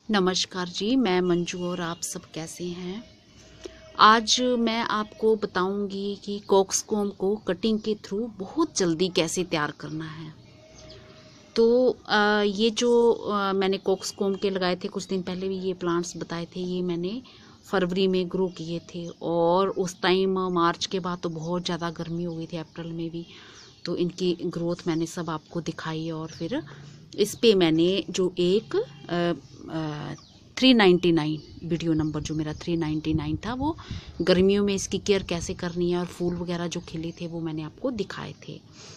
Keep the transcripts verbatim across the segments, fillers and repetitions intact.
नमस्कार जी, मैं मंजू और आप सब कैसे हैं। आज मैं आपको बताऊंगी कि कॉक्सकॉम को कटिंग के थ्रू बहुत जल्दी कैसे तैयार करना है। तो आ, ये जो आ, मैंने कॉक्सकॉम के लगाए थे, कुछ दिन पहले भी ये प्लांट्स बताए थे, ये मैंने फरवरी में ग्रो किए थे और उस टाइम मार्च के बाद तो बहुत ज़्यादा गर्मी हो गई थी, अप्रैल में भी। तो इनकी ग्रोथ मैंने सब आपको दिखाई और फिर इस पे मैंने जो एक आ, आ, three ninety nine video number जो मेरा थ्री नाइन्टी नाइन था, वो गर्मियों में इसकी केयर कैसे करनी है और फूल वगैरह जो खिले थे वो मैंने आपको दिखाए थे।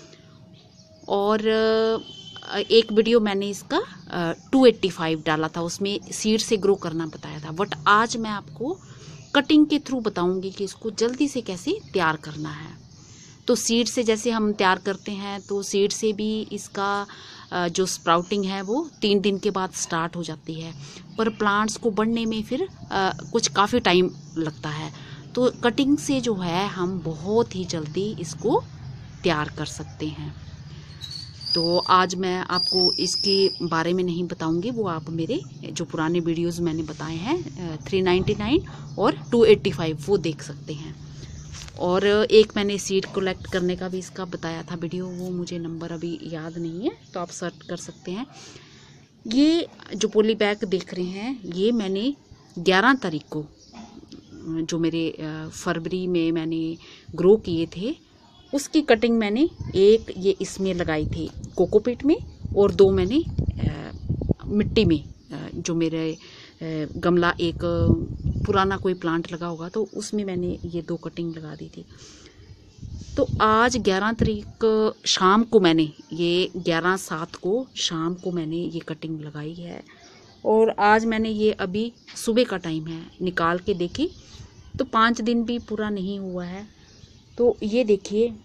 और एक वीडियो मैंने इसका टू एट्टी फाइव डाला था, उसमें सीड से ग्रो करना बताया था। बट आज मैं आपको कटिंग के थ्रू बताऊंगी कि इसको जल्दी से कैसे तैयार करना है। तो सीड से जैसे हम तैयार करते हैं, तो सीड से भी इसका जो स्प्राउटिंग है वो तीन दिन के बाद स्टार्ट हो जाती है, पर प्लांट्स को बढ़ने में फिर आ, कुछ काफ़ी टाइम लगता है। तो कटिंग से जो है हम बहुत ही जल्दी इसको तैयार कर सकते हैं। तो आज मैं आपको इसके बारे में नहीं बताऊंगी, वो आप मेरे जो पुराने वीडियोस मैंने बताए हैं थ्री नाइन्टी नाइन और टू एट्टी फाइव वो देख सकते हैं। और एक मैंने सीड कलेक्ट करने का भी इसका बताया था वीडियो, वो मुझे नंबर अभी याद नहीं है, तो आप सर्च कर सकते हैं। ये जो पॉली बैग देख रहे हैं, ये मैंने ग्यारह तारीख को जो मेरे फरवरी में मैंने ग्रो किए थे, उसकी कटिंग मैंने एक ये इसमें लगाई थी कोकोपीट में, और दो मैंने मिट्टी में, जो मेरे गमला एक पुराना कोई प्लांट लगा होगा तो उसमें मैंने ये दो कटिंग लगा दी थी। तो आज ग्यारह तारीख शाम को मैंने ये ग्यारह सात को शाम को मैंने ये कटिंग लगाई है, और आज मैंने ये अभी सुबह का टाइम है निकाल के देखी, तो पाँच दिन भी पूरा नहीं हुआ है। तो ये देखिए,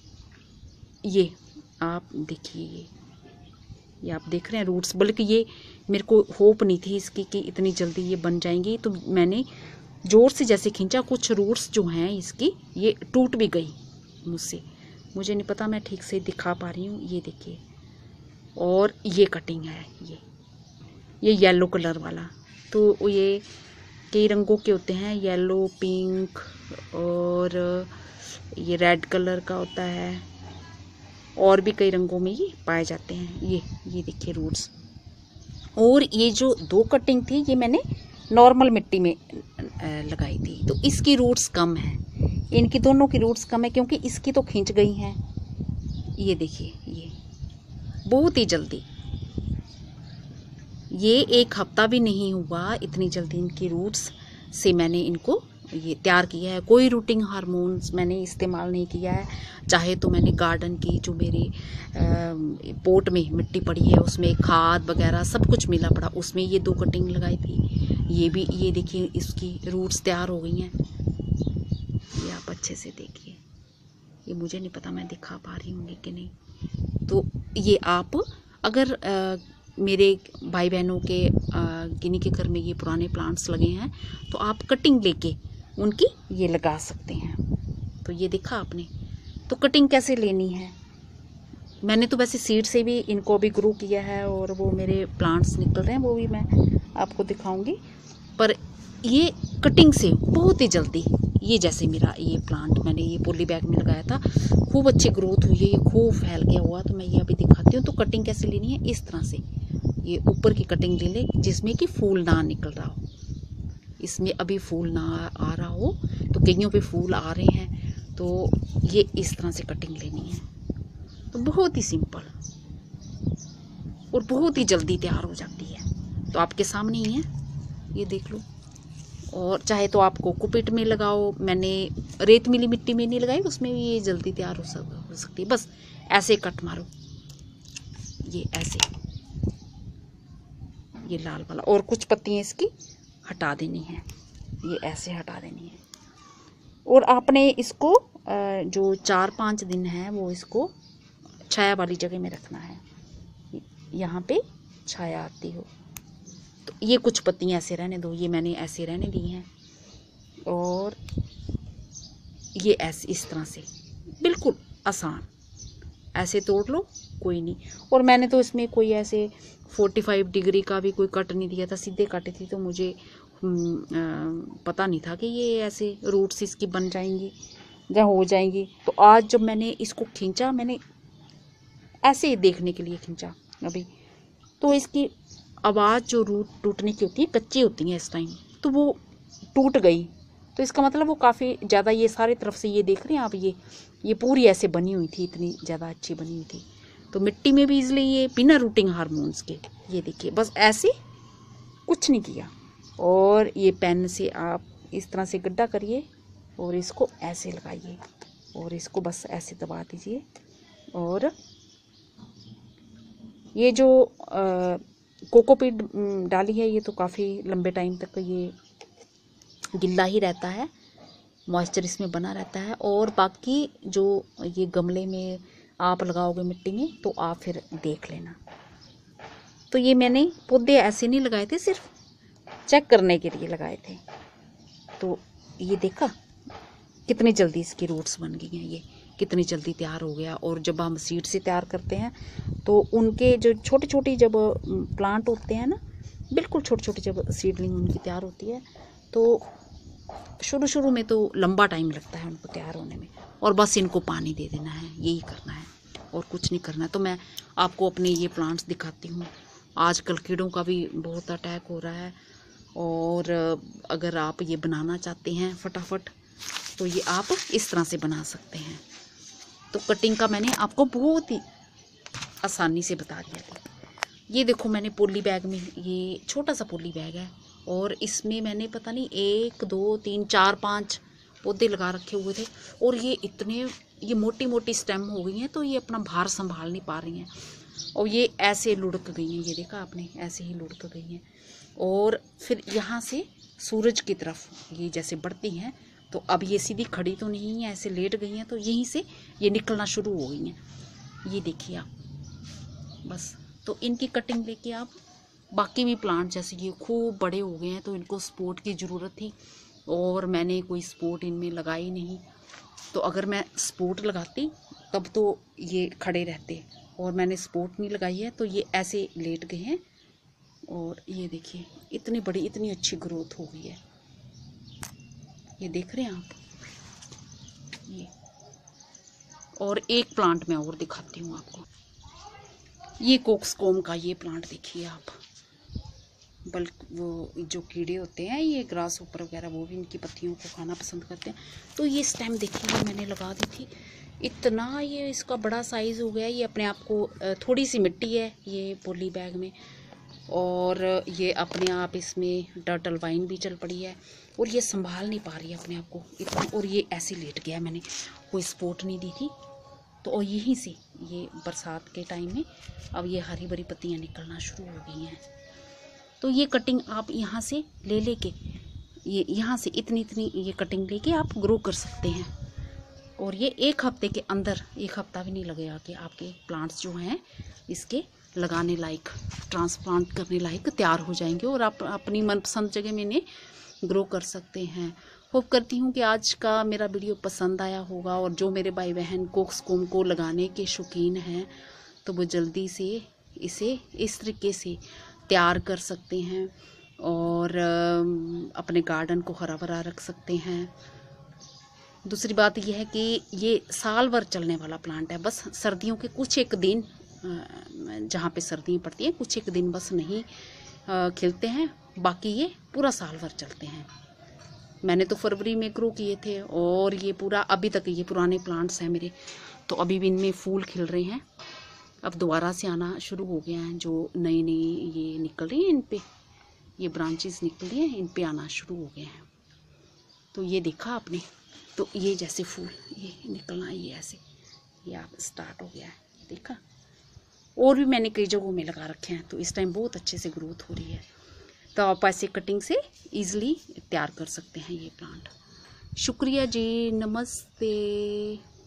ये आप देखिए, ये ये आप देख रहे हैं रूट्स। बल्कि ये मेरे को होप नहीं थी इसकी कि इतनी जल्दी ये बन जाएंगी, तो मैंने ज़ोर से जैसे खींचा, कुछ रूट्स जो हैं इसकी ये टूट भी गई मुझसे। मुझे नहीं पता मैं ठीक से दिखा पा रही हूँ, ये देखिए। और ये कटिंग है, ये ये येलो कलर वाला। तो ये कई रंगों के होते हैं, येलो, पिंक और ये रेड कलर का होता है, और भी कई रंगों में ये पाए जाते हैं। ये ये देखिए रूट्स। और ये जो दो कटिंग थी ये मैंने नॉर्मल मिट्टी में लगाई थी, तो इसकी रूट्स कम है, इनकी दोनों की रूट्स कम है, क्योंकि इसकी तो खींच गई हैं। ये देखिए, ये बहुत ही जल्दी, ये एक हफ्ता भी नहीं हुआ, इतनी जल्दी इनकी रूट्स से मैंने इनको ये तैयार किया है। कोई रूटिंग हार्मोन्स मैंने इस्तेमाल नहीं किया है। चाहे तो मैंने गार्डन की जो मेरे पोट में मिट्टी पड़ी है उसमें खाद वगैरह सब कुछ मिला पड़ा, उसमें ये दो कटिंग लगाई थी। ये भी, ये देखिए, इसकी रूट्स तैयार हो गई हैं। ये आप अच्छे से देखिए, ये मुझे नहीं पता मैं दिखा पा रही हूँ कि नहीं। तो ये आप अगर आ, मेरे भाई बहनों के किन्हीं के घर में ये पुराने प्लांट्स लगे हैं, तो आप कटिंग लेके उनकी ये लगा सकते हैं। तो ये देखा आपने। तो कटिंग कैसे लेनी है, मैंने तो वैसे सीड से भी इनको भी ग्रो किया है, और वो मेरे प्लांट्स निकल रहे हैं, वो भी मैं आपको दिखाऊंगी। पर ये कटिंग से बहुत ही जल्दी, ये जैसे मेरा ये प्लांट मैंने ये पॉली बैग में लगाया था, खूब अच्छी ग्रोथ हुई है, ये खूब फैल गया हुआ। तो मैं ये अभी दिखाती हूँ। तो कटिंग कैसे लेनी है, इस तरह से ये ऊपर की कटिंग ले ले जिसमें कि फूल ना निकल रहा हो, इसमें अभी फूल ना आ रहा हो, तो कईयों पे फूल आ रहे हैं, तो ये इस तरह से कटिंग लेनी है। तो बहुत ही सिंपल और बहुत ही जल्दी तैयार हो जाती है। तो आपके सामने ही है, ये देख लो। और चाहे तो आप कोकोपीट में लगाओ, मैंने रेत मिली मिट्टी में नहीं लगाई, उसमें भी ये जल्दी तैयार हो सक हो सकती है। बस ऐसे कट मारो, ये ऐसे, ये लाल वाला, और कुछ पत्तियां इसकी हटा देनी है, ये ऐसे हटा देनी है। और आपने इसको जो चार पाँच दिन है वो इसको छाया वाली जगह में रखना है, यहाँ पे छाया आती हो। तो ये कुछ पत्तियां ऐसे रहने दो, ये मैंने ऐसे रहने दी हैं, और ये ऐसे इस तरह से बिल्कुल आसान ऐसे तोड़ लो, कोई नहीं। और मैंने तो इसमें कोई ऐसे पैंतालीस डिग्री का भी कोई कट नहीं दिया था, सीधे काटे थी, तो मुझे आ, पता नहीं था कि ये ऐसे रूट्स इसकी बन जाएंगी या हो जाएंगी। तो आज जब मैंने इसको खींचा, मैंने ऐसे ही देखने के लिए खींचा अभी, तो इसकी आवाज़ जो रूट टूटने की होती है, कच्ची होती है इस टाइम, तो वो टूट गई। तो इसका मतलब वो काफ़ी ज़्यादा, ये सारे तरफ से ये देख रहे हैं आप, ये ये पूरी ऐसे बनी हुई थी, इतनी ज़्यादा अच्छी बनी हुई थी। तो मिट्टी में भी इसलिए ये बिना रूटिंग हार्मोन्स के, ये देखिए बस ऐसे कुछ नहीं किया। और ये पेन से आप इस तरह से गड्ढा करिए और इसको ऐसे लगाइए और इसको बस ऐसे दबा दीजिए। और ये जो कोकोपीट डाली है, ये तो काफ़ी लंबे टाइम तक ये गिल्ला ही रहता है, मॉइस्चर इसमें बना रहता है। और बाकी जो ये गमले में आप लगाओगे मिट्टी में, तो आप फिर देख लेना। तो ये मैंने पौधे ऐसे नहीं लगाए थे, सिर्फ चेक करने के लिए लगाए थे। तो ये देखा कितनी जल्दी इसकी रूट्स बन गई हैं, ये कितनी जल्दी तैयार हो गया। और जब हम सीड से तैयार करते हैं तो उनके जो छोटी छोटी जब प्लांट होते हैं ना, बिल्कुल छोटी छोटी जब सीडलिंग उनकी तैयार होती है, तो शुरू शुरू में तो लंबा टाइम लगता है उनको तैयार होने में। और बस इनको पानी दे देना है, यही करना है और कुछ नहीं करना है। तो मैं आपको अपने ये प्लांट्स दिखाती हूँ। आजकल कीड़ों का भी बहुत अटैक हो रहा है, और अगर आप ये बनाना चाहते हैं फटाफट, तो ये आप इस तरह से बना सकते हैं। तो कटिंग का मैंने आपको बहुत ही आसानी से बता दिया था। ये देखो, मैंने पोली बैग में, ये छोटा सा पोली बैग है, और इसमें मैंने पता नहीं एक दो तीन चार पाँच पौधे लगा रखे हुए थे। और ये इतने, ये मोटी मोटी स्टेम हो गई हैं, तो ये अपना भार संभाल नहीं पा रही हैं, और ये ऐसे लुढ़क गई हैं। ये देखा आपने, ऐसे ही लुढ़क गई हैं। और फिर यहाँ से सूरज की तरफ ये जैसे बढ़ती हैं, तो अब ये सीधी खड़ी तो नहीं है, ऐसे लेट गई हैं, तो यहीं से ये निकलना शुरू हो गई हैं। ये देखिए आप, बस। तो इनकी कटिंग लेके आप बाकी भी प्लांट, जैसे ये खूब बड़े हो गए हैं, तो इनको सपोर्ट की ज़रूरत थी, और मैंने कोई सपोर्ट इनमें लगाई नहीं। तो अगर मैं सपोर्ट लगाती तब तो ये खड़े रहते, और मैंने सपोर्ट नहीं लगाई है, तो ये ऐसे लेट गए हैं। और ये देखिए इतनी बड़ी, इतनी अच्छी ग्रोथ हो गई है, ये देख रहे हैं आप ये। और एक प्लांट मैं और दिखाती हूँ आपको। ये कोक्सकॉम का ये प्लांट देखिए आप, बल्कि वो जो कीड़े होते हैं, ये ग्रास ऊपर वगैरह, वो भी इनकी पत्तियों को खाना पसंद करते हैं। तो ये स्टेम देखिए, मैंने लगा दी थी, इतना ये इसका बड़ा साइज़ हो गया। ये अपने आप को, थोड़ी सी मिट्टी है ये पोली बैग में, और ये अपने आप इसमें टर्टल वाइन भी चल पड़ी है, और ये संभाल नहीं पा रही है अपने आप को इतना। और ये ऐसे लेट गया, मैंने कोई सपोर्ट नहीं दी थी। तो और यहीं से ये बरसात के टाइम में अब ये हरी भरी पत्तियाँ निकलना शुरू हो गई हैं। तो ये कटिंग आप यहाँ से ले लेके, ये यहाँ से इतनी इतनी ये कटिंग लेके आप ग्रो कर सकते हैं। और ये एक हफ्ते के अंदर, एक हफ्ता भी नहीं लगेगा कि आपके प्लांट्स जो हैं इसके लगाने लायक, ट्रांसप्लांट करने लायक तैयार हो जाएंगे, और आप अपनी मनपसंद जगह में इन्हें ग्रो कर सकते हैं। होप करती हूँ कि आज का मेरा वीडियो पसंद आया होगा, और जो मेरे भाई बहन कोक्सकॉम को लगाने के शौकीन हैं, तो वो जल्दी से इसे इस तरीके से तैयार कर सकते हैं, और अपने गार्डन को हरा भरा रख सकते हैं। दूसरी बात यह है कि ये साल भर चलने वाला प्लांट है। बस सर्दियों के कुछ एक दिन, जहाँ पे सर्दियाँ पड़ती हैं, कुछ एक दिन बस नहीं खिलते हैं, बाकी ये पूरा साल भर चलते हैं। मैंने तो फरवरी में ग्रो किए थे, और ये पूरा अभी तक, ये पुराने प्लांट्स हैं मेरे, तो अभी भी इनमें फूल खिल रहे हैं। अब दोबारा से आना शुरू हो गया है, जो नई नई ये निकल रही हैं, इन पे ये ब्रांचेस निकल रही हैं, इन पे आना शुरू हो गए हैं। तो ये देखा आपने, तो ये जैसे फूल ये निकलना, ये ऐसे ये आप स्टार्ट हो गया है, देखा। और भी मैंने कई जगहों में लगा रखे हैं, तो इस टाइम बहुत अच्छे से ग्रोथ हो रही है। तो आप ऐसे कटिंग से इजीली तैयार कर सकते हैं ये प्लांट। शुक्रिया जी, नमस्ते।